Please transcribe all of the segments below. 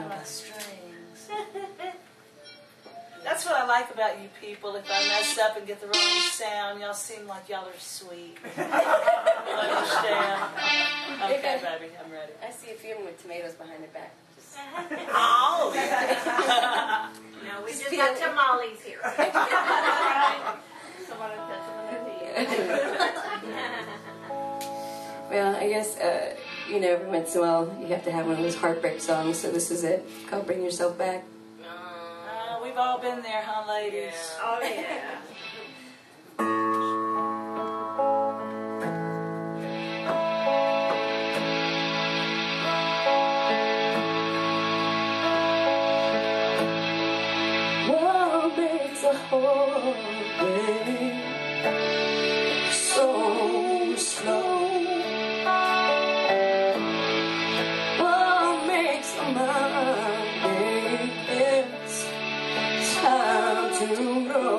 pulling my strings. That's what I like about you people. If I mess up and get the wrong sound, y'all seem like y'all are sweet. You understand? Okay, baby, I'm ready. I see a few with tomatoes behind their back. Oh! No, we just got tamales here. Someone will touch them on their teeth. Well, I guess, you know, every once in a while you have to have one of those heartbreak songs, so this is it. Called Bring Yourself Back. We've all been there, huh, ladies? Yeah. Oh, yeah. What makes a heartbreak so slow? What makes a mind ache? Time to know.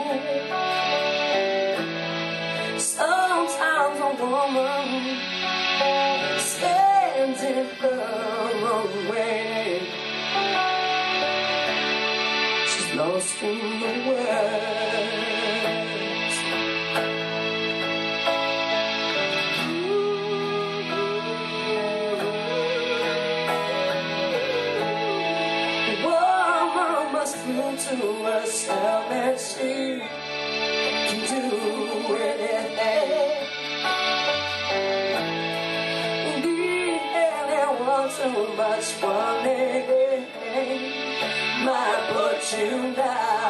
Sometimes a woman stands in her own way. She's lost in the words. Woman must prove to herself that she can do anything. Being there once too much one day might put you down.